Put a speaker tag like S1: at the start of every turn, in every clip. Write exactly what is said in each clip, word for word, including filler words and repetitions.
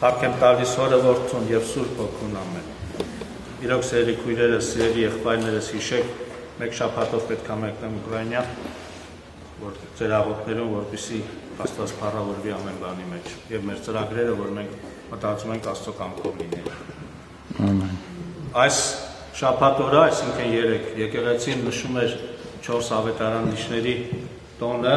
S1: Փառք եմ տալիս Հորը, Որդուն և Սուրբ Հոգուն, ամեն։ Իրոք սիրելի քույրերս, սիրելի եղբայրներս, հիշեք, մեկ շաբաթով պետք է մեկնեմ Ուկրաինա, որ ձեր աղոթներում, որպեսզի Աստված փառավորվի ամեն բանի մեջ, եւ մեր ծրագրերը, որ մենք մտածում ենք Աստծո կամքով լինեն։
S2: Ամեն։
S1: Այս շաբաթ օրը, այսինքն երեկ, եկեղեցին նշում էր չորս ավետարանիչների տոնը,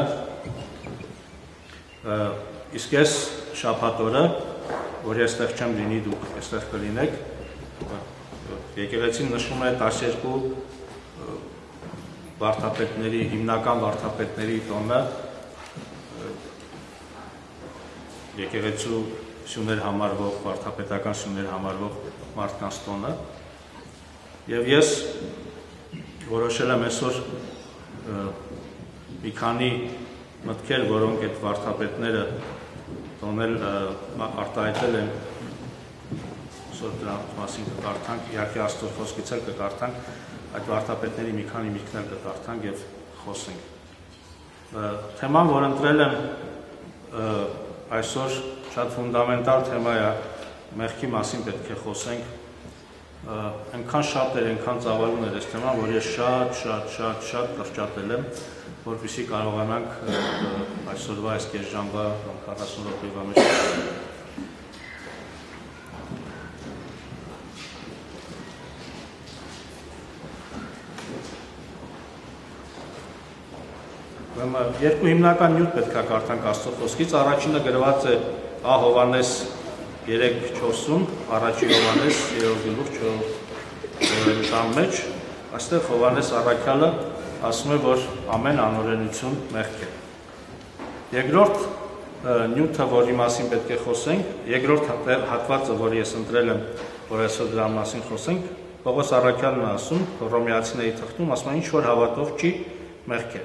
S1: իսկ այս շաբաթ օրը, որ այստեղ չեմ լինի, դուք այստեղ կլինեք, եկեղեցին նշում է տասներկու վարդապետների, հիմնական վարդապետների տոնը, եկեղեցու սյուներ համարվող, վարդապետական սյուներ համարվող մարդկանց տոնը, եւ ես որոշել եմ այսօր մի քանի մտքեր, որոնք այդ վարդապետները տոնել արտահայտել են, այսօր դրանց մասին կկարդանք, իհարկե Աստծո խոսքից էլ կկարդանք, այդ վարդապետների մի քանի միտքներ կկարդանք եւ խոսենք։ Թեման, որ ընտրել եմ այսօր, շատ ֆունդամենտալ թեմա է, մեղքի մասին պետք է խոսենք, այնքան շատ էր, այնքան ծավալուն էր այս թեման, որ ես շատ, շատ, շատ, շատ կրճատել եմ, որպեսզի կարողանանք այսօրվա այս կես ժամվա քառասուն րոպեվա մեջ երկու հիմնական նյութ պետք է կարդանք Աստծո խոսքից, առաջինը գրված է Ա Հովհաննես երեք չորսում, առաջին Հովհաննես երրորդ գլուխ չորրորդ մեջ, այստեղ Հովհաննես առաքյալը ասում է, որ ամեն անօրենություն մեղք է։ Երկրորդ նյութը, որի մասին պետք է խոսենք, երկրորդ հատվածը, որ ես ընտրել եմ, որ այսօր դրա մասին խոսենք, Պողոս առաքյալն է ասում, Հռոմեացիների թղթում, ասում է, ինչ որ հավատով չի, մեղք է։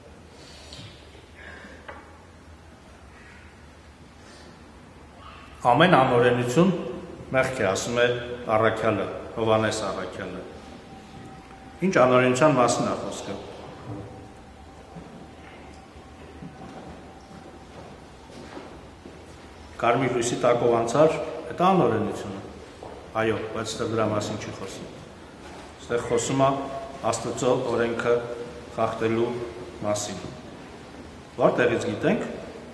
S1: Ամեն անօրենություն մեղք է, ասում է առաքյալը, Հովհաննես առաքյալը։ Ինչ անօրենության մասին է խոսքը։ Կարմիր լույսի տակով անցար, դա անօրենությունը։ Այո, բայց այստեղ դրա մասին չի խոսում։ Այստեղ խոսում է Աստծո օրենքը խախտելու մասին։ Որտեղից գիտենք,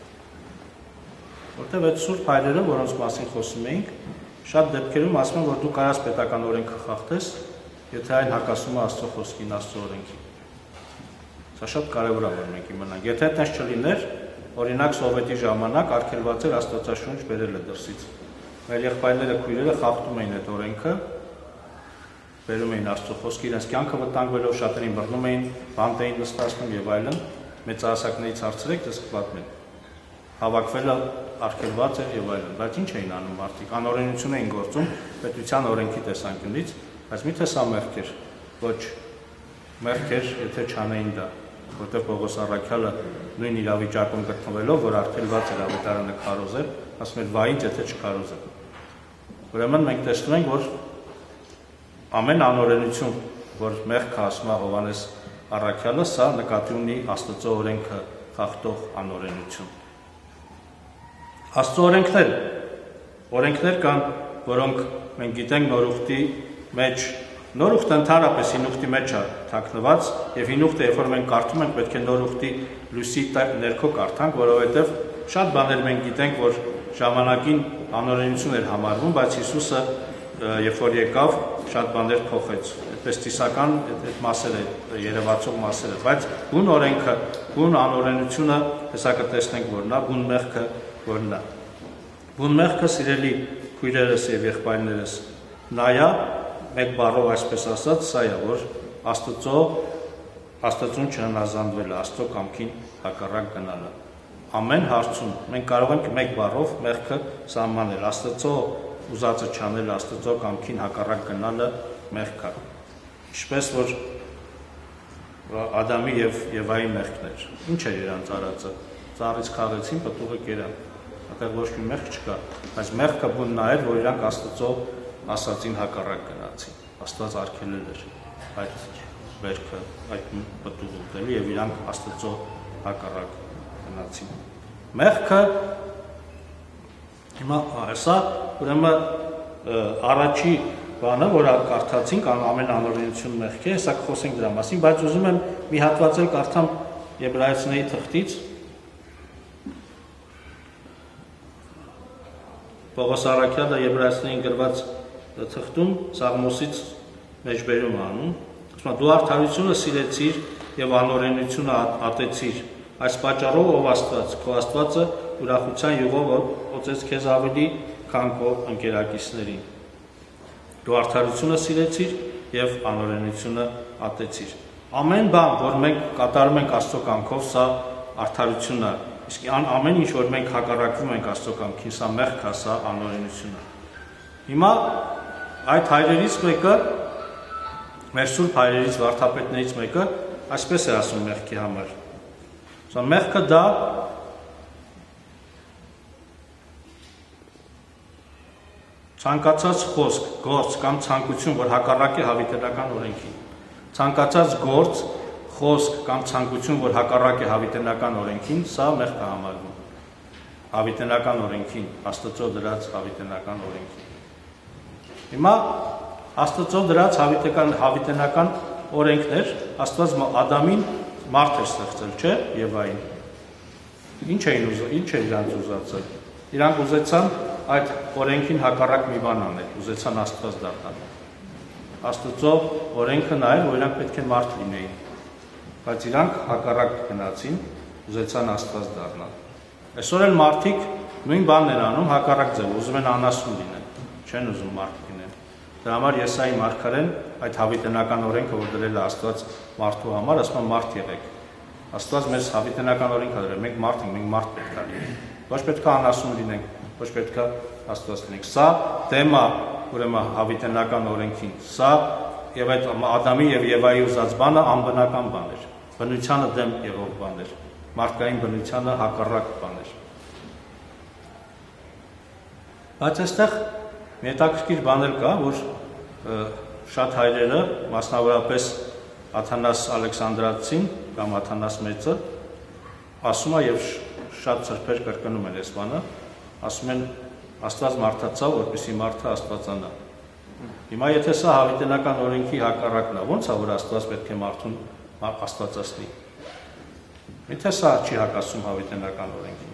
S1: որտեղ այդ սուրբ հայրերը, որոնց մասին խոսում էինք, շատ դեպքերում ասում են, որ դու կարաս պետական օրենքը խախտես, եթե այն հակասում է Աստծո խոսքին, Աստծո օրենքին։ Սա շատ կարևոր է, որ մենք իմանանք։ Եթե այդպես չլիներ, օրինակ Սովետի ժամանակ արգելված էր Աստվածաշունչ բերելը դրսից։ Մեր եղբայրները, քույրերը խախտում էին այդ օրենքը, բերում էին Աստծո խոսքը, իրենց կյանքը վտանգվելով, շատերին բռնում էին, բանտ էին նստացնում եւ այլն, մեծահասակներից հարցրեք, դες կպատմեն։ Հավաքվելը արգելված էր եւ այլն, բայց ինչ էին անում մարդիկ, անօրենություն էին գործում պետության օրենքի տեսանկյունից, բայց միթե սա մեղք էր, ոչ մեղք էր, եթե չանեին դա, որտեղ Պողոս առաքյալը նույն իրավիճակում գտնվելով, որ արգելված էր ավետարանը քարոզել, ասում էր վայից, եթե չքարոզել։ Ուրեմն մենք տեսնում ենք, որ ամեն անօրենություն, որ մեղքը ասում է Հովհաննես առաքյալը, սա նկատի ունի Աստծո օրենքը խախտող անօրենություն։ Աստծո օրենքներ, օրենքներ կան, որոնք մենք գիտենք նոր ուխտի մեջ, նոր ուխտը ընդհանրապես հին ուխտի մեջ է թաքնված, եւ հին ուխտը, երբ որ մենք կարդում ենք, պետք է նոր ուխտի լույսի ներքո կարդանք, որովհետեւ շատ բաներ մենք գիտենք, որ ժամանակին անօրենություն էր համարվում, բայց Հիսուսը, երբ որ եկավ, շատ բաներ փոխեց։ Այդպես տիսական այդ մասերը, երևացող մասերը, բայց բուն օրենքը, բուն անօրենությունը, հեսա կտեսնենք, որ նա բուն մեղքը որն է։ Բուն մեղքը, սիրելի քույրերս եւ եղբայրներս, նայա մեկ բառով այսպես ասած, սա է, որ Աստծո Աստծուն չհնազանդվելը, Աստծո կամքին հակառակ գնալը։ Ամեն հարցում մենք կարող ենք մեկ բառով մեղքը սահմանել, Աստծո ուզածը չանել, Աստծո կամքին հակառակ գնալը մեղք է։ Ինչպես որ Ադամի եւ Եվայի մեղքն էր։ Ինչ էր իրանց արածը։ Ծառից քաղեցին, պտուղը կերան։ Այդտեղ ոչ մի մեղք չկա, բայց մեղքը բուն նա էր, որ իրանք Աստծո ասածին հակառակ գնացին։ Աստված արգելել էր այդ վերքը, այդ պտուղը ուտելու եւ իրանք Աստծո հակառակ գնացին։ Մեղքը Հիմա սա ուրեմն առաջի բանը, որ կարդացինք, ամեն անօրենություն մեղք է, հեսա կխոսենք դրա մասին, բայց ուզում եմ մի հատված էլ կարդամ Եբրայեցիների թղթից։ Պողոս առաքյալը Եբրայեցիներին գրված թղթում Սաղմոսից մեջբերում անում, ասում է՝ դու արդարությունը սիրեցիր եւ անօրենությունը ատեցիր, այս պատճառով ով Աստված, քո Աստվածը ուրախության յուղով օծեց քեզ ավելի, քան քո ընկերակիցներին։ Դու արդարությունը սիրեցիր եւ անօրենությունը ատեցիր։ Ամեն բան, որ մենք կատարում ենք Աստծո կամքով, սա արդարությունն է։ Իսկ ամեն ինչ, որ մենք հակառակվում ենք Աստծո կամքին, սա մեղք է, սա անօրենություն է։ Հիմա այդ հայրերից մեկը, մեր սուրբ հայրերից, վարդապետներից մեկը, այսպես է ասում մեղքի համար։ Սա մեղքը դա ցանկացած խոսք, գործ կամ ցանկություն, որ հակառակ է հավիտենական օրենքին։ Ցանկացած գործ, խոսք կամ ցանկություն, որ հակառակ է հավիտենական օրենքին, սա մեղք է համարվում։ Հավիտենական օրենքին, Աստծո դրած հավիտենական օրենքին։ Հիմա Աստծո դրած հավիտենական հավիտենական օրենքներ, Աստված Ադամին մարդ էր ստեղծել, չէ՞, Եվային։ Ինչ էին ուզում, ինչ էր իրանց ուզածը։ Իրանք ուզեցան այդ օրենքին հակառակ մի բան անել, ուզեցան Աստված դառնալ։ Աստծո օրենքը նա էր, որ իրանք պետք է մարդ լինեին, բայց իրանք հակառակ գնացին, ուզեցան Աստված դառնալ։ Այսօր էլ մարդիկ նույն բանն են անում, հակառակ ձև, ուզում են անասուն լինեն, չեն ուզում մարդ լինեն։ Դրա համար Եսայի մարգարեն այդ հավիտենական օրենքը, որ դրել է Աստված մարդու համար, ասում է մարդ եղեք։ Աստված մեզ հավիտենական օրենք է դրել, մենք մարդ ենք, մենք մարդ պետք է լինենք։ Ոչ պետք է անասուն լինենք, ոչ պետք է Աստված լինենք։ Սա թեմա, ուրեմն հավիտենական օրենքին, սա եւ այդ Ադամի եւ Եվայի ուզած բանը անբնական բան էր, բնությանը դեմ եղող բան էր, մարդկային բնությանը հակառակ բան էր։ Բայց այստեղ մի հետաքրքիր բան էլ կա, որ շատ հայրերը, մասնավորապես Աթանաս Ալեքսանդրացին կամ Աթանաս մեծը, ասում է եւ շատ սրբեր կրկնում են այս բանը, ասում են Աստված մարդացավ, որպեսզի մարդը աստվածանա։ Հիմա եթե սա հավիտենական օրենքի հակառակն է, ո՞նց է որ Աստված պետք է մարդուն աստվածացնի։ Միթե սա չի հակասում հավիտենական օրենքին։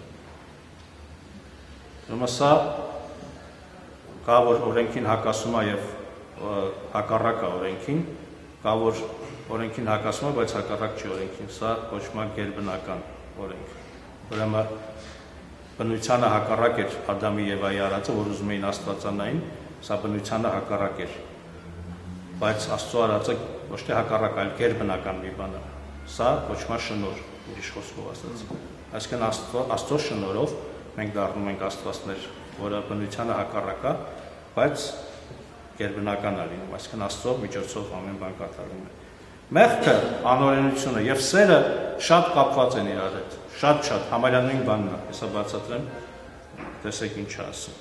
S1: Ուրեմն սա կա որ օրենքին հակասում է եւ հակառակ է օրենքին, կա որ օրենքին հակասում է, բայց հակառակ չի օրենքին, սա կոչվում է գերբնական օրենք։ Ուրեմն բնությանը հակառակ էր Ադամի եւ Եվայի արածը, որ ուզում էին աստվածանային, սա բնությանը հակառակ էր։ Բայց Աստծո արածը ոչ թե հակառակ, այլ գերբնական մի բան է։ Սա կոչվում է շնորհ, ուրիշ խոսքով ասած։ Այսինքն Աստծո Աստծո շնորհով մենք դառնում ենք աստվածներ, որը բնությանը հակառակ է, բայց գերբնական է լինում, այսինքն Աստծո միջոցով ամեն բան կատարվում է։ Մեղքը, անօրենությունը եւ սերը շատ կապված են իրար հետ, շատ-շատ համարյա նույն բանն է, հեսա բացատրեմ, տեսեք ինչ ասում։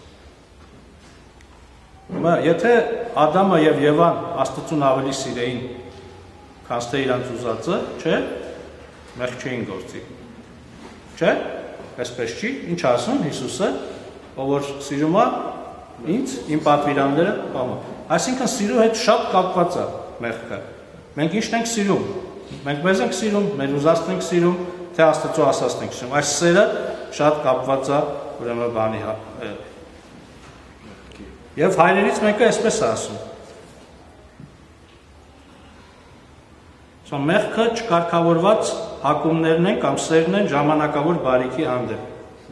S1: Հիմա եթե Ադամը եւ Եվան Աստծուն ավելի սիրեին, քան թե իրանց ուզածը, չէ՞, մեղք չէին գործի։ Չէ՞, այսպես չի, ինչ ասում Հիսուսը, ով որ սիրում է ինձ, իմ պատվիրանները պահում։ Այսինքն սիրո հետ շատ կապված է մեղքը։ Մենք ի՞նչն ենք սիրում։ Մենք մեզ ենք սիրում, մեր ուզածն ենք սիրում, թե Աստծո ասածն ենք սիրում։ Այս սերը շատ կապված է ուրեմն բանի եւ հայրերից մեկը այսպես է ասում։ Սա մեղքը չկարգավորված հակումներն են կամ սերն են ժամանակավոր բարիքի հանդեպ։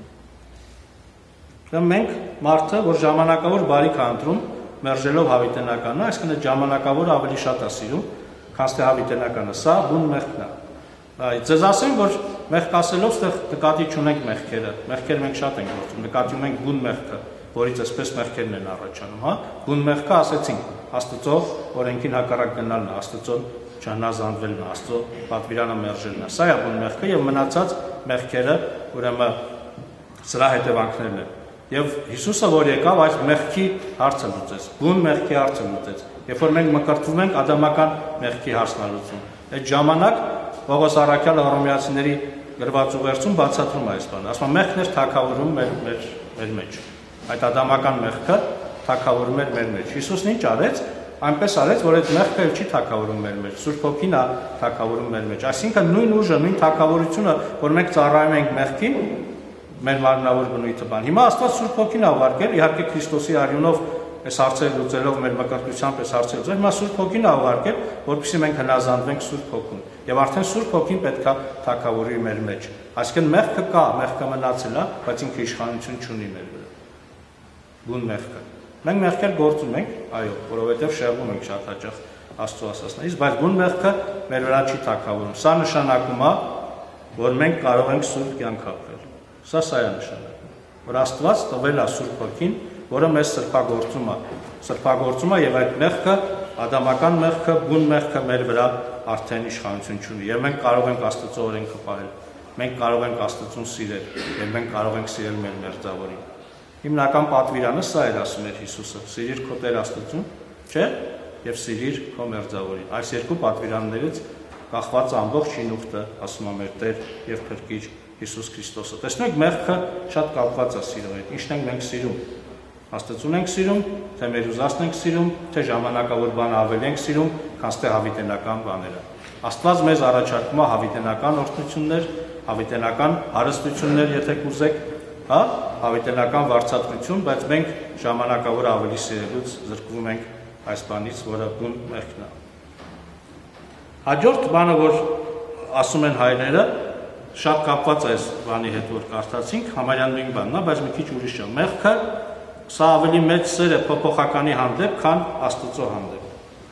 S1: Դա մենք մարդը, որ ժամանակավոր բարիք է ընտրում, մերժելով հավիտենականը, այսինքն այդ ժամանակավորը ավելի շատ է սիրում, քան թե հավիտենականը, սա բուն մեղքն է։ Ձեզ ասեմ, որ մեղք ասելով ստեղ նկատի չունենք մեղքերը, մեղքեր մենք շատ ենք գործում, նկատի ունենք բուն մեղքը, որից այսպես մեղքերն են առաջանում, հա։ Բուն մեղքը ասեցինք, Աստծո օրենքին հակառակ գնալն է, Աստծոն չհնազանդվելն է, Աստծո պատվիրանը մերժելն է։ Սա է բուն մեղքը եւ մնացած մեղքերը ուրեմն սրա հետևանքներն են։ Եվ Հիսուսը որ եկավ, այս մեղքի հարցը լուծեց, բուն մեղքի հարցը լուծեց։ Երբ որ մենք մկրտվում ենք, ադամական մեղքի հարցն է լուծում։ Այդ ժամանակ Պողոս առաքյալը Հռոմեացիների գրված ուղերձում բացատրում է այս բանը։ Ասում է մեղքն էր թագավորում մեր մեր մեր մեջ։ Այդ ադամական մեղքը թագավորում էր մեր մեջ։ Հիսուսն ինչ արեց, այնպես արեց, որ այդ մեղքը չի թագավորում մեր մեջ, Սուրբ Հոգին է թագավորում մեր մեջ։ Այսինքն նույն ուժը, նույն թագավորությունը, որ մենք ծառայում ենք մեղքին, մեր մարմնավոր բնույթը բան։ Հիմա Աստված Սուրբ Հոգին ա ուղարկել, իհարկե Քրիստոսի արյունով այս հարցերը լուծելով մեր մկրտությամբ այս հարցերը լուծել, հիմա Սուրբ Հոգին ա ուղարկել, որպեսզի մենք հնազանդվենք Սուրբ Հոգուն։ Եվ արդեն Սուրբ Հոգին պետք է թագավորի մեր մեջ։ Այսինքն մեղքը կա, մեղքը մնացել է, բայց ինքը իշխանություն չունի մեր վրա։ Բուն մեղքը։ Մենք մեղքեր գործում ենք, այո, որովհետև շեղվում ենք շատ հաճախ Աստծո ասածներից, բայց բուն մեղքը մեր վրա չի թագավորում։ Սա նշանակում է, որ մենք կարող ենք սուրբ կյանք ապրել։ Սա սա է նշանակում, որ Աստված տվել է Սուրբ Հոգին, որը մեզ սրբագործում է, սրբագործում է եւ այդ մեղքը, ադամական մեղքը, բուն մեղքը մեր վրա արդեն իշխանություն չունի եւ մենք կարող ենք Աստծո օրենքը պահել։ Մենք կարող ենք Աստծուն սիրել եւ մենք կարող ենք սիրել մեր մերձավորին։ Հիմնական պատվիրանը սա էր ասում էր Հիսուսը. սիրիր քո Տեր Աստծուն, չէ՞, եւ սիրիր քո մերձավորին։ Այս երկու պատվիրաններից կախված ամբողջ շինուխտը, ասում է մեր Տեր եւ Փրկիչ Հիսուս Քրիստոսը։ Տեսնեք, մեղքը շատ կապված է սիրո հետ։ Ինչն ենք մենք սիրում։ Աստծուն ենք սիրում, թե մեր ուզածն ենք սիրում, թե ժամանակավոր բան ավելի ենք սիրում, քան թե հավիտենական բաները։ Աստված մեզ առաջարկում է հավիտենական օրհնություններ, հավիտենական հարստություններ, եթե կուզեք, հա, հավիտենական վարձատրություն, բայց մենք ժամանակավոր ավելի սիրելուց զրկվում ենք այս բանից, որը բուն մեղքն է։ Հաջորդ բանը, որ ասում են հայրերը, շատ կապված է այս բանի հետ, որ կարդացինք, համարյա նույն բանն է, բայց մի քիչ ուրիշ է։ Մեղքը սա ավելի մեծ սեր է փոփոխականի հանդեպ, քան Աստծո հանդեպ։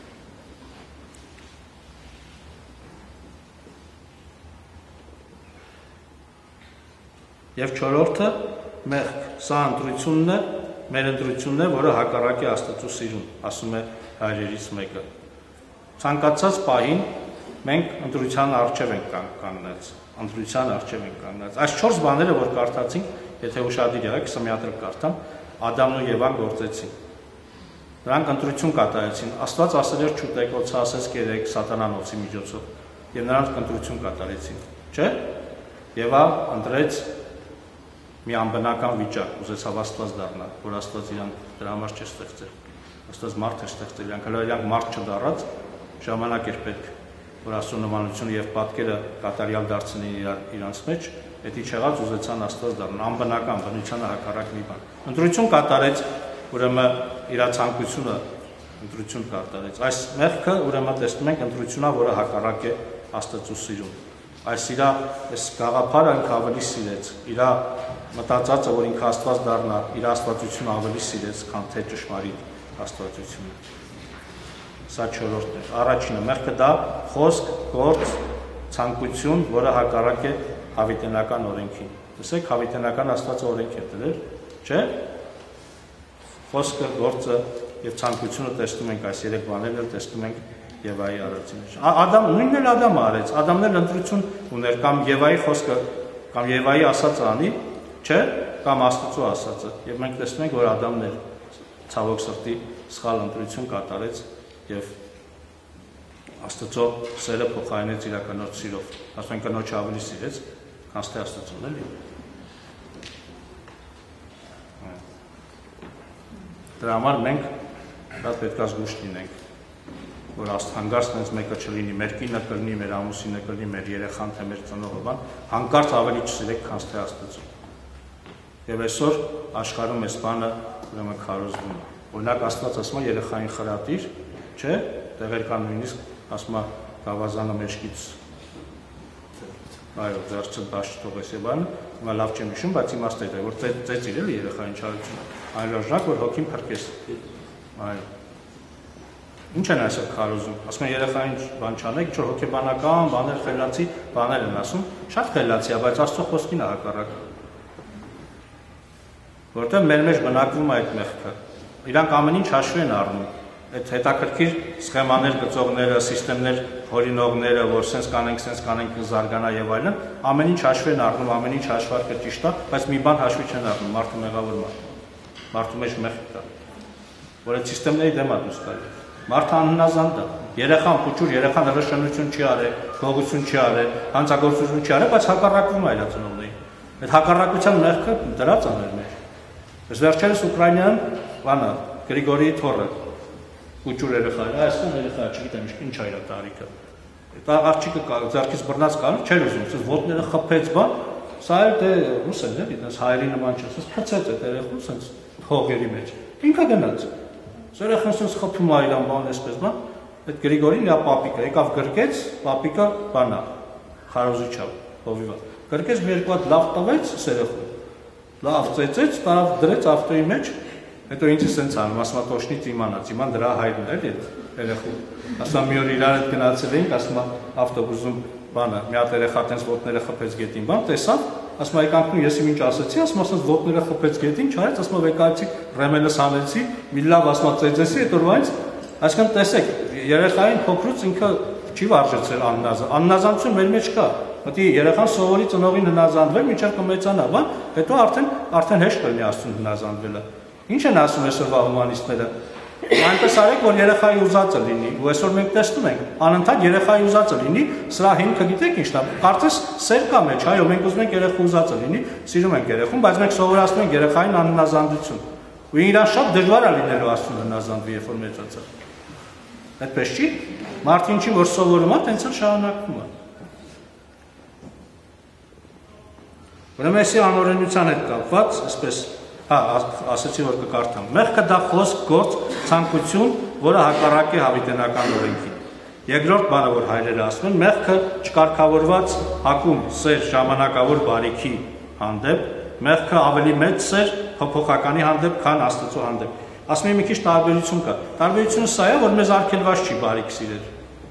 S1: Եվ չորրորդը մեղք, սա ընտրությունն է, մեր ընտրությունն է, որը հակառակ է Աստծո սիրուն, ասում է հայրերից մեկը։ Ցանկացած պահին մենք ընտրության առջև ենք կանգնած, ընտրության առջև ենք կանգնած։ Այս չորս բաները, որ կարդացինք, եթե ուշադիր եղեք, սա մի հատ կարդամ, Ադամն ու Եվան գործեցին։ Նրանք ընտրություն կատարեցին։ Աստված ասել էր չուտեք, օձը ասեց կերեք սատանան օձի միջոցով, եւ նրանք ընտրություն կատարեցին, չէ՞։ Եվա ընտրեց մի անբնական վիճակ, ուզեցավ Աստված դառնալ, որ Աստված իրան դրա համար չէ ստեղծել։ Աստված մարդ է ստեղծել, իրանք հələ իրանք մարդ չդառած, ժամանակ էր պետք, որ Աստծո նմանությունը եւ պատկերը կատարյալ դարձնեն իրանց մեջ, դա չեղած ուզեցան Աստված դառնալ, անբնական բնությանը հակառակ մի բան։ Ընտրություն կատարեց, ուրեմն իր ցանկությունը ընտրություն կատարեց։ Այս մեղքը ուրեմն տեսնում ենք ընտրությունա, որը հակառակ է Աստծո սիրուն։ Այս իր այս գաղափարը ինքը ավելի սիրեց, իր մտածածը, որ ինքը Աստված դառնա, իր աստվածությունը ավելի սիրեց, քան թե ճշմարիտ աստվածությունը։ Սա չորրորդն է։ Առաջինը մեղքը դա խոսք, գործ, ցանկություն, որը հակառակ է հավիտենական օրենքին։ Տեսեք, հավիտենական Աստվածը օրենք է դրել, չէ՞։ Խոսքը, գործը եւ ցանկությունը տեսնում ենք այս երեք բաներն էլ տեսնում ենք Եվայի արածի մեջ։ Ադամ նույնն էլ Ադամը արեց, Ադամն էլ ընտրություն ուներ կամ Եվայի խոսքը, կամ Եվայի ասածը անի, չէ՞, կամ Աստծո ասածը։ Եվ մենք տեսնում ենք, որ Ադամն էլ ցավոք սրտի սխալ ընտրություն կատարեց եւ Աստծո սերը փոխարինեց իր կնոջ սիրով։ Ասում են կնոջը ավելի սիրեց, քան թե Աստծուն, էլի։ Դրա համար մենք շատ պետք է զգուշ լինենք, որ հանկարծ այնպես մեկը չլինի, մեր կինը կլինի, մեր ամուսինը կլինի, մեր երեխան, թե մեր ծնողը բան, հանկարծ ավելի չսիրեք, քան թե Աստծուն։ Եվ այսօր աշխարհում այս բանը ուրեմն քարոզվում է։ Օրինակ Աստված ասում է երեխային խրատիր, չէ՞, տեղեր կան նույնիսկ ասում է գավազանը մեջքից այո, ձեռքը դաշ չթողես եւ այլն, հիմա լավ չեմ հիշում, բայց իմաստը է, որ ծեծիր էլի երեխային չարությունը, այլաժանակ որ հոգին փրկես։ Այո։ Ինչ են այսօր քարոզում։ Ասում են երեխային բան չանեք, ինչ որ հոգեբանական բաներ խելացի բաներ են ասում, շատ խելացի է, բայց Աստծո խոսքին է հակառակ։ Որտեղ մեր մեջ բնակվում է այդ մեղքը։ Իրանք ամեն ինչ հաշվի են առնում։ Այդ հետաքրքիր սխեմաներ գծողները, սիստեմներ հորինողները, որ sense կանենք, sense կանենք զարգանա եւ այլն, ամեն ինչ հաշվի են առնում, ամեն ինչ հաշվարկը ճիշտ է, բայց մի բան հաշվի չեն առնում, մարդու մեղավոր մարդ։ Մարդու մեջ մեղք կա, որ այդ սիստեմների դեմ է դուրս գալի։ Մարդը անհնազանդ է։ Երեխան փուչուր, երեխան հրաշանություն չի արել, գողություն չի արել, հանցագործություն չի արել, բայց հակառակվում է իր ծնողներին։ Այդ հակառակության մեղքը դրած է մեր մեջ։ Ես վերջերս Ուկրաինայում բանը Գրիգորիի թոռը ուճուր երեխա էր, այսքան երեխա չգիտեմ ինչ ա իր տարիքը։ Դա աղջիկը ձեռքից բռնած կար, չէր ուզում, ասես ոտները խփեց բան, սա էլ դե ռուս է, էլի, դες հայերի նման չէ, ասես փծեց այդ երեխան, ասես հողերի մեջ։ Ինքը գնաց։ Սա երեխան ասես խփում ա իրան բան այսպես բան, այդ Գրիգորին իր պապիկը եկավ գրկեց, պապիկը բանա, խարոզիչա, հովիվա։ Գրկեց մի երկու հատ լավ տվեց երեխուն։ Լավ ծեծեց, տարավ դրեց ավտոյի մեջ, հետո ինձ սենց անում, ասում տոշնից իմանաց, իման դրա հայրն էր այդ երեխուն։ Ասում մի օր իրար հետ գնացել էինք, ասում ավտոբուսում բանը, մի հատ երեխա տենց ոտները խփեց գետին, բան տեսավ, ասում այկանքում ես ինչ ասեցի, ասում ասած ոտները խփեց գետին, չարեց, ասում վեկայեցի, ռեմենս հանեցի, մի լավ ասում ծեծեցի, այդ օրվանից, այսինքն տեսեք, երեխային փոքրուց ինքը չի վարժեցել աննազան, աննազանություն մեր մեջ կա։ Պետք է երեխան սովորի ծնողին հնազանդվել, մինչև կմեծանա, բան, հետո արդեն արդեն հեշտ կլինի աստծուն հնազանդվելը։ Ինչ են ասում այսօրվա հումանիստները։ Այնպես արեք, որ երեխայի ուզածը լինի, ու այսօր մենք տեսնում ենք, անընդհատ երեխայի ուզածը լինի, սրա հիմքը գիտեք ինչն է, կարծես սեր կա մեջ, այո, մենք ուզում ենք երեխու ուզածը լինի, սիրում ենք երեխուն, բայց մենք սովորացնում ենք երեխային անհնազանդություն։ Ու իրան շատ դժվար է լինելու աստծուն հնազանդվի, երբ որ մեծացա։ Այդպես չի, մարդը ինչի որ սովորում է, տենց էլ շարունակվում է։ Ուրեմն այսի անօրենության հետ կապված, այսպես, հա, ասացի որ կկարդամ, մեղքը դա խոսք, գործ, ցանկություն, որը հակառակ է հավիտենական օրենքին։ Երկրորդ բանը, որ հայրերը ասում են, մեղքը չկարգավորված հակում սեր ժամանակավոր բարիքի հանդեպ, մեղքը ավելի մեծ սեր փոփոխականի հանդեպ, քան Աստծո հանդեպ։ Ասում եմ մի քիչ տարբերություն կա։ Տարբերությունը սա է, որ մեզ արգելված չի բարիք սիրել։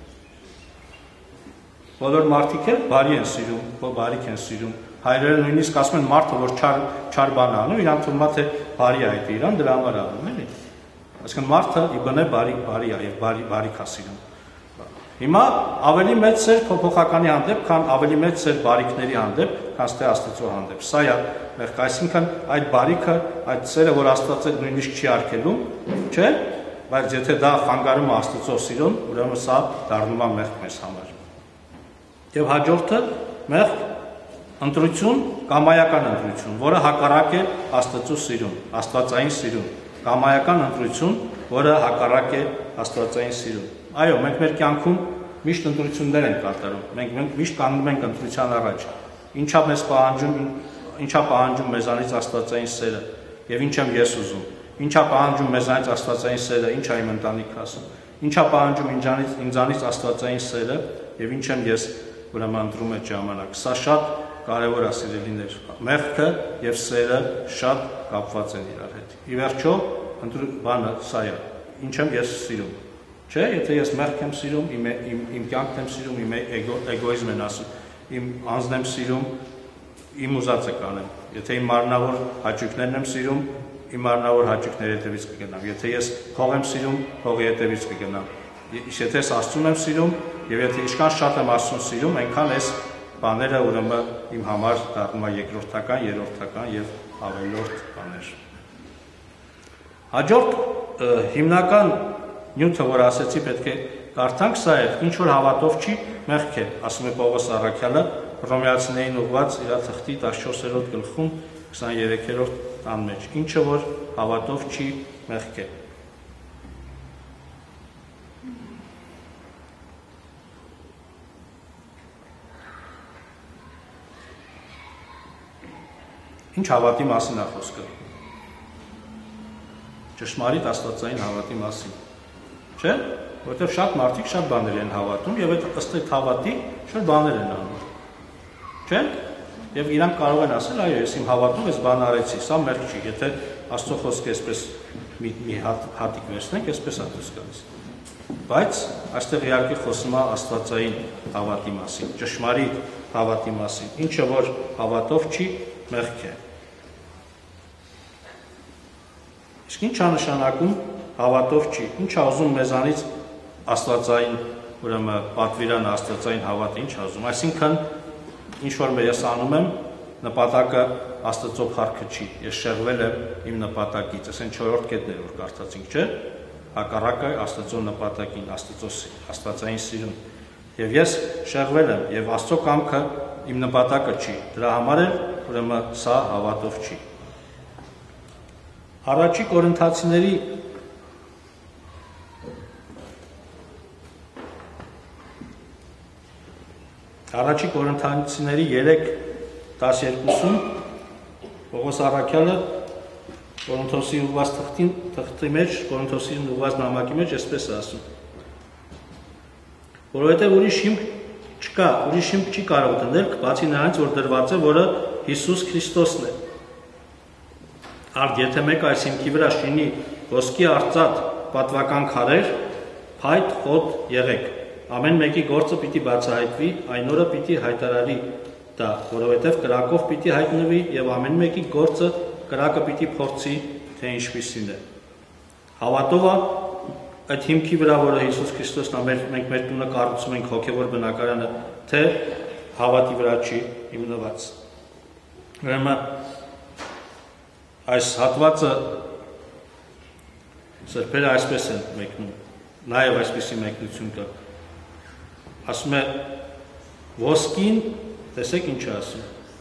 S1: Բոլոր մարդիկ էլ բարի են սիրում, բարիք են սիրում։ Հայրերը նույնիսկ ասում են մարդը, որ չար չար բան անում, իրան թվում է թե բարի է այդ իրան, դրա համար անում էլի։ Այսինքն մարդը ի բնե բարի բարի է եւ բարի բարիք է սիրում։ Հիմա ավելի մեծ սեր փոփոխականի հանդեպ, քան ավելի մեծ սեր բարիքների հանդեպ, քան ստե Աստծո հանդեպ։ Սա է մեղք, այսինքն այդ բարիքը, այդ սերը, որ Աստվածը նույնիսկ չի արգելում, չէ՞, բայց եթե դա խանգարում է Աստծո սիրուն, ուրեմն սա դառնում է մեղք մեզ համար։ Եվ հաջորդը մեղք ընտրություն, կամայական ընտրություն, որը հակառակ է Աստծո սիրուն, Աստվածային սիրուն, կամայական ընտրություն, որը հակառակ է Աստվածային սիրուն։ Այո, մենք մեր կյանքում միշտ ընտրություններ ենք կատարում, մենք մենք միշտ կանգնում ենք ընտրության առաջ։ Ինչա մեզ պահանջում, ինչա պահանջում մեզանից Աստվածային սերը, եւ ինչ եմ ես ուզում։ Ինչա պահանջում մեզանից Աստվածային սերը, ինչ է իմ ընտանիքը ասում։ Ինչա պահանջում ինձանից ինձանից Աստվածային սերը, եւ ինչ եմ ես ուրեմն ընտրում այդ ժամանակ։ Սա շատ կարևոր է սիրելիներ, մեղքը եւ սերը շատ կապված են իրար հետ։ Ի վերջո, բանը սա է, ինչ եմ ես սիրում։ Չէ, եթե ես մեղք եմ սիրում, իմ իմ իմ կյանքն եմ սիրում, իմ էգո էգոիզմ են ասում, իմ անձն եմ սիրում, իմ ուզածը կանեմ։ Եթե իմ մարմնավոր հաճույքներն եմ սիրում, իմ մարմնավոր հաճույքների հետևից կգնամ։ Եթե ես փող եմ սիրում, փողի հետևից կգնամ։ Եթե ես Աստծուն եմ սիրում, եւ եթե ինչքան շատ եմ Աստծուն սիրում, այնքան ես բաները ուրեմն իմ համար դառնում է երկրորդական, երրորդական եւ ավելորդ բաներ։ Հաջորդ հիմնական նյութը, որ ասեցի, պետք է կարդանք, սա է, ինչ որ հավատով չի, մեղք է, ասում է Պողոս առաքյալը Հռոմեացիներին ուղղված իր թղթի տասնչորսերորդ գլխում քսաներեքերորդ տան մեջ, ինչը որ հավատով չի, մեղք է։ Ինչ հավատի մասին է խոսքը։ Ճշմարիտ աստվածային հավատի մասին։ Չէ՞, որովհետև շատ մարդիկ շատ բաներ են հավատում եւ այդ ըստ այդ հավատի շատ բաներ են անում։ Չէ՞։ Եվ իրանք կարող են ասել, այո, ես իմ հավատում ես բան արեցի, սա մեղք չի, եթե Աստծո խոսքը այսպես մի մի հատ հատիկ վերցնենք, այսպես է դուրս գալիս։ Բայց այստեղ իհարկե խոսում է աստվածային հավատի մասին, ճշմարիտ հավատի մասին, ինչը որ հավատով չի, մեղք է։ Իսկ ինչ է նշանակում հավատով չի, ինչ է ուզում մեզանից աստվածային, ուրեմն պատվիրան աստվածային հավատը, ինչ է ուզում, այսինքն ինչ որ ես անում եմ, նպատակը Աստծո փառքը չի, ես շեղվել եմ իմ նպատակից, ասեն չորրորդ կետն էր որ կարդացինք, չէ՞, հակառակը Աստծո նպատակին, Աստծո աստվածային սիրուն։ Եվ ես շեղվել եմ, եւ Աստծո կամքը իմ նպատակը չի, դրա համար էլ ուրեմն սա հավատով չի։ Առաջի Կորինթացիների Առաջի Կորինթացիների երեք տասներկուսում Պողոս առաքյալը Կորինթոսի ուղված թղթի մեջ, Կորինթոսի ուղված նամակի մեջ այսպես ասում. Որովհետև ուրիշ հիմք չկա, ուրիշ հիմք չի կարող դնել, բացի նրանից, որ դրված է, որը Հիսուս Քրիստոսն է։ Արդ եթե մեկ այս հիմքի վրա շինի ոսկի արծաթ պատվական քարեր, փայտ խոտ եղեք։ Ամեն մեկի գործը պիտի բացահայտվի, այն օրը պիտի հայտարարի դա, որովհետև կրակով պիտի հայտնվի եւ ամեն մեկի գործը կրակը պիտի փորձի, թե ինչպիսին է։ Հավատովը այդ հիմքի վրա, որը Հիսուս Քրիստոսն է, մենք մեր տունը կառուցում ենք հոգևոր բնակարանը, թե հավատի վրա չի հիմնված։ Ուրեմն այս հատվածը սրբերը այսպես են մեկնում, նաև այսպիսի մեկնություն կա։ Ասում է ոսկին, տեսեք ինչ է ասում։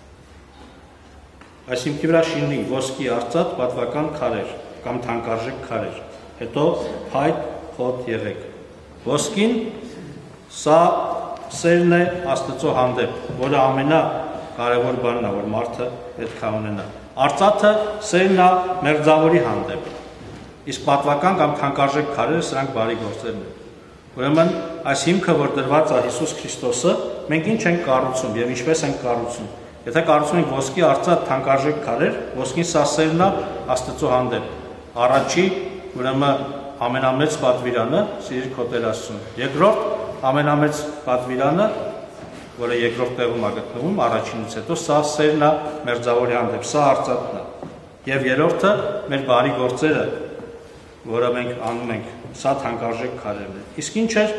S1: Այս հիմքի վրա շինի ոսկի արծաթ պատվական քարեր կամ թանկարժեք քարեր, հետո փայտ խոտ եղեք։ Ոսկին սա սերն է Աստծո հանդեպ, որը ամենակարևոր բանն է, որ մարդը պետք է ունենա։ Արծաթը սերն է մերձավորի հանդեպ, իսկ պատվական կամ թանկարժեք քարերը սրանք բարի գործերն են։ Ուրեմն այս հիմքը, որ դրված է Հիսուս Քրիստոսը, մենք ինչ ենք կառուցում եւ ինչպես ենք կառուցում։ Եթե կառուցում ենք ոսկի արծաթ թանկարժեք քարեր, ոսկին սա սերն է Աստծո հանդեպ։ Առաջի, ուրեմն ամենամեծ պատվիրանը սիրիր քո Տեր Աստծուն։ Երկրորդ ամենամեծ պատվիրանը, որը երկրորդ տեղում է գտնվում, առաջինից հետո սա սերն է մերձավորի հանդեպ, սա արծաթն է։ Եվ երրորդը մեր բարի գործերը, որը մենք անում ենք, սա թանկարժեք քարերն են։ Իսկ ինչ էր։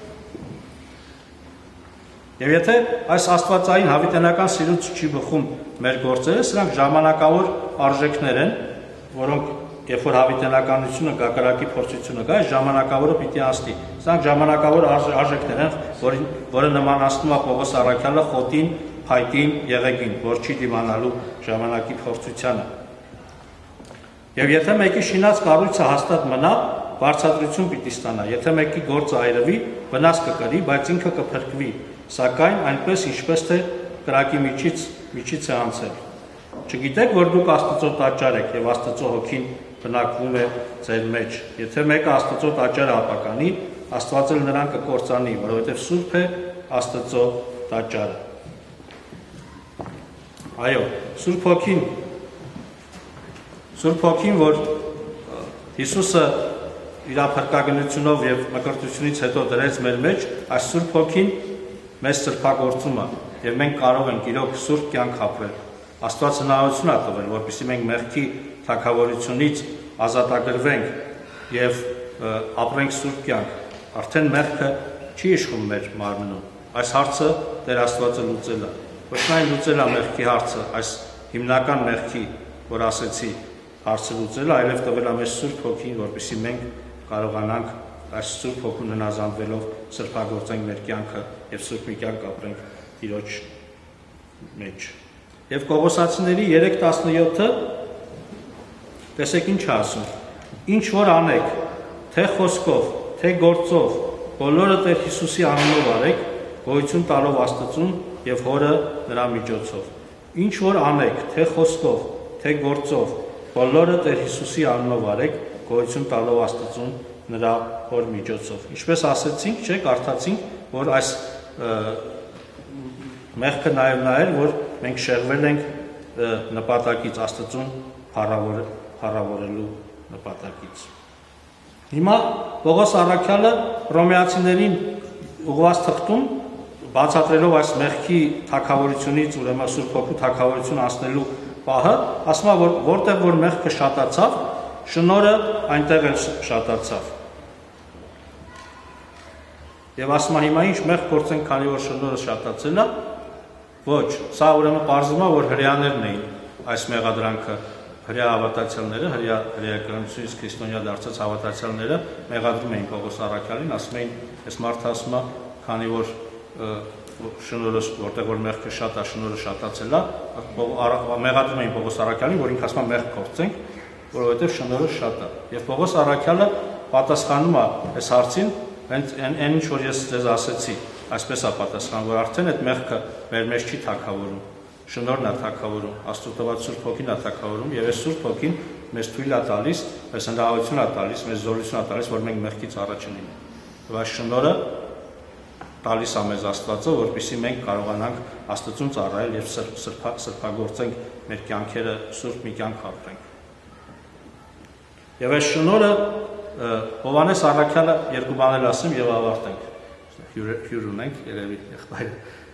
S1: Եվ եթե այս աստվածային հավիտենական սիրուց չի բխում մեր գործերը, սրանք ժամանակավոր արժեքներ են, որոնք երբ որ հավիտենականությունը կա, կրակի փորձությունը կա, այս ժամանակավորը պիտի անցնի։ Սրանք ժամանակավոր արժեքներ են, որը նմանացնում է Պողոս առաքյալը խոտին, փայտին, եղեգին, որ չի դիմանալու ժամանակի փորձությանը։ Եվ եթե մեկի շինած կառույցը հաստատ մնա, բարձրացություն պիտի ստանա։ Եթե մեկի գործը այրվի, վնաս կկրի, բայց ինքը կփրկվի, սակայն այնպես ինչպես թե կրակի միջից միջից է անցել։ Չգիտեք, որ դուք Աստծո տաճար եք եւ Աստծո հոգին բնակվում է ձեր մեջ։ Եթե մեկը Աստծո տաճարը ապականի, Աստված էլ նրան կկործանի, որովհետեւ Սուրբ է Աստծո տաճարը։ Այո, Սուրբ հոգին Սուրբ հոգին, որ Հիսուսը իր փրկագնությունով եւ մկրտությունից հետո դրեց մեր մեջ, այս Սուրբ հոգին մեզ սրբագործում է եւ մենք կարող ենք իրոք սուրբ կյանք ապրել։ Աստված հնարավորություն է տվել, որպեսզի մենք մեղքի թագավորությունից ազատագրվենք եւ ապրենք սուրբ կյանք։ Արդեն մեղքը չի իշխում մեր մարմնում։ Այս հարցը Տեր Աստվածը լուծել է։ Ոչ միայն լուծել է մեղքի հարցը, այս հիմնական մեղքի, որ ասեցի, հարցը լուծել է, այլև տվել է մեզ Սուրբ Հոգին, որպեսզի մենք կարողանանք այս Սուրբ Հոգուն հնազանդվելով սրբագործենք մեր կյանքը եւ սուրբ մի կյանք ապրենք Տիրոջ մեջ։ Եվ Կողոսացիների երեք տասնյոթը տեսեք ինչ ասում. Ինչ որ անեք, թե խոսքով, թե գործով, բոլորը Տեր Հիսուսի անունով արեք, գոյություն տալով Աստծուն եւ Հորը նրա միջոցով։ Ինչ որ անեք, թե խոսքով, թե գործով, բոլորը Տեր Հիսուսի անունով արեք, գոյություն տալով Աստծուն նրա Հոր միջոցով։ Ինչպես ասեցինք, չէ, կարդացինք, որ այս մեղքը նաև նա էր, որ մենք շեղվել ենք նպատակից Աստծուն փառավորելու նպատակից։ Հիմա Պողոս առաքյալը Հռոմեացիներին ուղղված թղթում բացատրելով այս մեղքի թագավորությունից, ուրեմն Սուրբ Հոգու թագավորություն անցնելու պահը, ասում է, որ որտեղ որ մեղքը շատացավ, շնորհը այնտեղ էլ շատացավ։ Եվ ասում է, հիմա ինչ մեղք գործենք, քանի որ շնորհը շատացել է, ոչ, սա ուրեմն պարզվում է, որ հրեաներն էին այս մեղադրանքը, հրեա հավատացյալները, հրեա հրեականությունից քրիստոնյա դարձած հավատացյալները մեղադրում էին Պողոս առաքյալին, ասում էին, այս մարդը ասում է, քանի որ շնորհը, որտեղ որ մեղքը շատ է, շնորհը շատացել է, մեղադրում էին Պողոս առաքյալին, որ ինքը ասում է մեղք գործենք, որովհետև շնորհը շատ է։ Եվ Պողոս առաքյալը պատասխանում է այս հարցին, այն ինչ որ ես ձեզ ասեցի, այսպես է պատասխանում, որ արդեն այդ մեղքը մեր մեջ չի թագավորում, շնորհն է թագավորում, Աստծո տված Սուրբ Հոգին է թագավորում, եւ այս Սուրբ Հոգին մեզ թույլ է տալիս, մեզ հնարավորություն է տալիս, մեզ զորություն է տալիս, որ մենք մեղքից առաջ լինենք։ Եվ այս շնորհը տալիս է մեզ Աստվածը, որպեսզի մենք կարողանանք Աստծուն ծառայել եւ սրբագործենք մեր կյանքերը, սուրբ մի կյանք ապրենք։ Եվ այս շնորհը Հովհաննես առաքյալը երկու բաներ ասեմ եւ ավարտենք։ Հյուր ունենք, երևի եղբայր։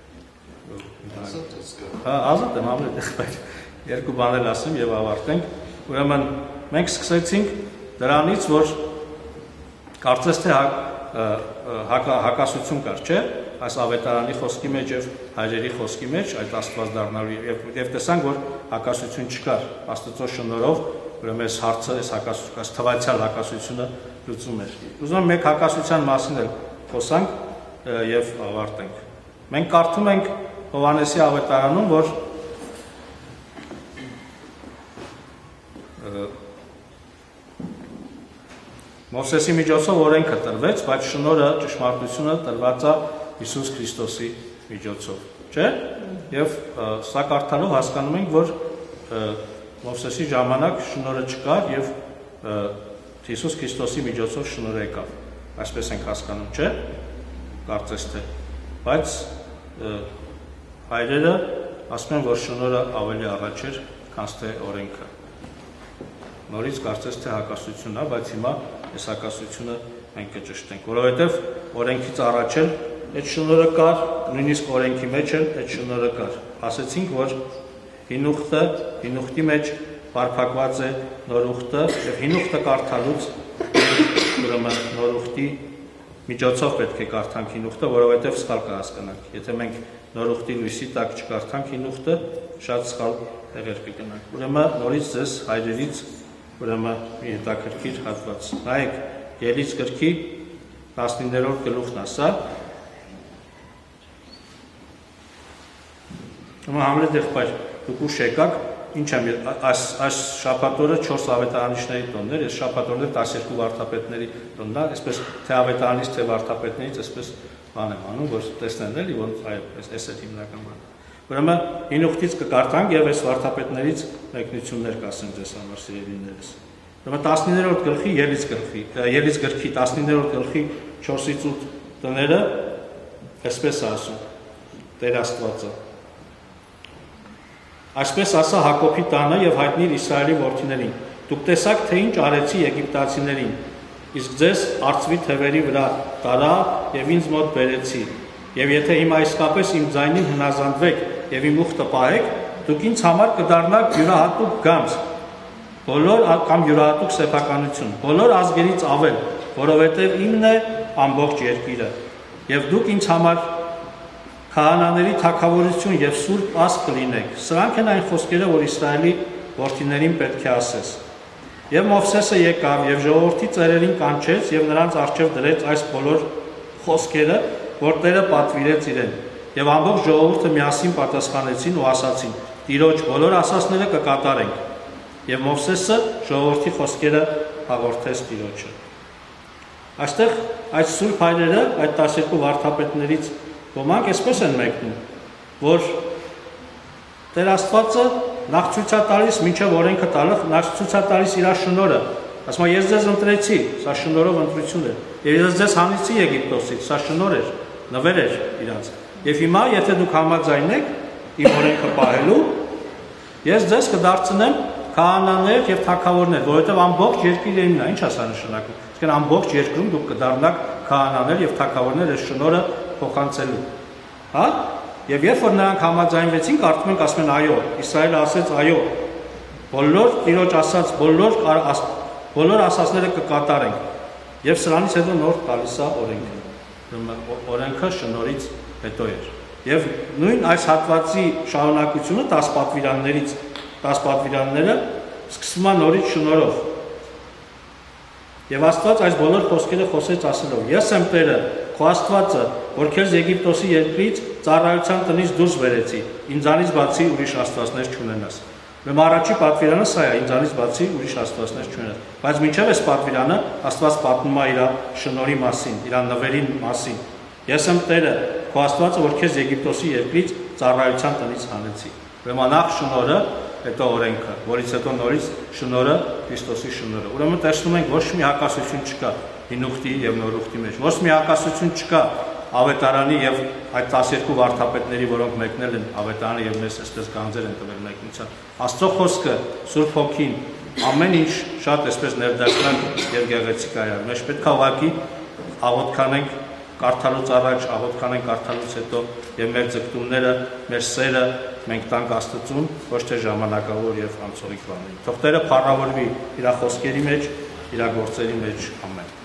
S1: Հա, ազատ եմ, ամեն եղբայր։ Երկու բաներ ասեմ եւ ավարտենք։ Ուրեմն մենք սկսեցինք դրանից, որ կարծես թե հակասություն կար, չէ՞, այս ավետարանի խոսքի մեջ եւ հայրերի խոսքի մեջ, այդ Աստված դառնալու եւ եւ տեսանք, որ հակասություն չկար։ Աստծո շնորհով ուրեմն այս հարցը, այս հակասությունը, այս թվայցյալ հակասությունը լուծում էր։ Ուզում եմ մեկ հակասության մասին էլ խոսանք եւ ավարտենք։ Մենք կարդում ենք Հովհաննեսի ավետարանում, որ Մովսեսի միջոցով օրենքը տրվեց, բայց շնորհը, ճշմարտությունը տրված է Հիսուս Քրիստոսի միջոցով, չէ՞։ Եվ սա կարդալով հասկանում ենք, որ Մովսեսի ժամանակ շնորհը չկար եւ Հիսուս Քրիստոսի միջոցով շնորհը եկավ։ Այսպես ենք հասկանում, չէ՞։ Կարծես թե։ Բայց հայրերը ասում են, որ շնորհը ավելի առաջ էր, քան թե օրենքը։ Նորից կարծես թե հակասություն է, բայց հիմա այս հակասությունը մենք կճշտենք, որովհետև օրենքից առաջ էլ այդ շնորհը կար, նույնիսկ օրենքի մեջ էլ այդ շնորհը կար։ Ասեցինք, որ հինուխտը, հինուխտի մեջ բարփակված է նորուխտը, եւ հինուխտը կարդալուց ուրեմն նորուխտի միջոցով պետք է կարդանք հինուխտը, որովհետև սխալ կհասկանանք։ Եթե մենք նորուխտի լույսի տակ չկարդանք հինուխտը, շատ սխալ տեղեր կգնանք։ Ուրեմն նորից ձեզ հայրերից ուրեմն մի հետաքրքիր հատված։ Նայեք, Ելից գրքի տասնիններորդ գլուխն է սա։ Ուրեմն Համլետ եղբայր, դուք ուշ եկաք, ինչ եմ այս այս շաբաթօրը չորս ավետարանիչների տոնն էր, այս շաբաթօրը տասներկու վարդապետների տոնն է, այսպես թե ավետարանից թե վարդապետներից, այսպես բան եմ անում, որ տեսնեն էլի, որ այո, այս է հիմնական բանը։ Ուրեմն հինուխտից կկարդանք եւ այս վարդապետներից մեկնություններ կասեմ ձեզ համար սիրելիներս։ Ուրեմն տասնիններորդ գլխի Ելից գրքի, Ելից գրքի տասնիններորդ գլխի չորսից ութ տները այսպես է ասում Տեր Աստվածը։ Այսպես ասա Հակոբի տանը եւ հայտնիր Իսրայելի որդիներին. Դուք տեսաք, թե ինչ արեցի եգիպտացիներին, իսկ ձեզ արծվի թևերի վրա տարա եւ ինձ մոտ բերեցի։ Եվ եթե հիմա իսկապես իմ ձայնին հնազանդվեք եւ իմ ուխտը պահեք, դուք ինձ համար կդառնաք յուրահատուկ գանձ, բոլոր կամ յուրահատուկ սեփականություն, բոլոր ազգերից ավել, որովհետեւ իմն է ամբողջ երկիրը։ Եվ դուք ինձ համար քահանաների թագավորություն եւ սուրբ ազգ կլինեք։ Սրանք են այն խոսքերը, որ Իսրայելի որդիներին պետք է ասես։ Եվ Մովսեսը եկավ եւ ժողովրդի ծերերին կանչեց եւ նրանց առջեւ դրեց այս բոլոր խոսքերը, որ Տերը պատվիրեց իրեն։ Եվ ամբողջ ժողովուրդը միասին պատասխանեցին ու ասացին. Տիրոջ բոլոր ասածները կկատարենք։ Եվ Մովսեսը ժողովրդի խոսքերը հաղորդեց Տիրոջը։ Այստեղ այդ սուրբ հայրերը, այդ տասներկու վարդապետներից ոմանք այսպես են մեկնում, որ Տեր Աստվածը նախ ցույց է տալիս, մինչև օրենքը տալը, նախ ցույց է տալիս իր շնորհը։ Ասում է, ես ձեզ ընտրեցի, սա շնորհով ընտրություն է։ Եվ ես ձեզ հանեցի Եգիպտոսից, սա շնորհ էր, նվեր էր իրանց։ Եվ հիմա, եթե դուք համաձայնեք իմ օրենքը պահելու, ես ձեզ կդարձնեմ քահանաներ եւ թագավորներ, որովհետեւ ամբողջ երկիրը իմն է, ինչ է սա նշանակում։ Իսկ ամբողջ երկրում դուք կդառնաք քահանաներ եւ թագավորներ, այս շնորհը փոխանցելու։ Հա? Եվ երբ որ նրանք համաձայնվեցին, կարծում ենք ասում են այո, Իսրայելը ասեց այո, բոլոր Տիրոջ ասած բոլոր բոլոր ասածները կկատարենք։ Եվ սրանից հետո նոր տալիս է օրենքը։ Օրենքը շնորհից հետո էր։ Եվ նույն այս հատվածի շարունակությունը տասը պատվիրաններից, տասը պատվիրանները սկսվում է նորից շնորհով։ Եվ Աստված այս բոլոր խոսքերը խոսեց ասելով. Ես եմ Տերը, քո Աստվածը, որ քեզ Եգիպտոսի երկրից ծառայության տնից դուրս բերեցի, ինձանից բացի ուրիշ աստվածներ չունենաս։ Ուրեմն առաջի պատվիրանը սա է, ինձանից բացի ուրիշ աստվածներ չունեն։ Բայց մինչև այս պատվիրանը Աստված պատմում է իր շնորհի մասին, իր նվերի մասին։ Ես եմ Տերը, քո Աստվածը, որ քեզ Եգիպտոսի երկրից ծառայության տնից հանեցի։ Ուրեմն նախ շնորհը, հետո օրենքը, որից հետո նորից շնորհը, Քրիստոսի շնորհը։ Ուրեմն տեսնում ենք ոչ մի հակասություն չկա հին ուխտի եւ նոր ուխտի մեջ։ Ոչ մի հակասություն չկա Ավետարանի եւ այդ տասներկու վարդապետների, որոնք մեկնել են Ավետարանը եւ մեզ այսպես գանձեր են տվել մեկնության։ Աստծո խոսքը, Սուրբ Հոգին, ամեն ինչ շատ այսպես ներդաշնակ եւ գեղեցիկ է։ Մենք պետք է ուղղակի աղոթքանենք կարդալուց առաջ, աղոթքանենք կարդալուց հետո եւ մեր ձգտումները, մեր սերը մենք տանք Աստծուն, ոչ թե ժամանակավոր եւ անցողիկ բաների։ Թող Տերը փառավորվի իր խոսքերի մեջ, իր գործերի մեջ։ Ամեն։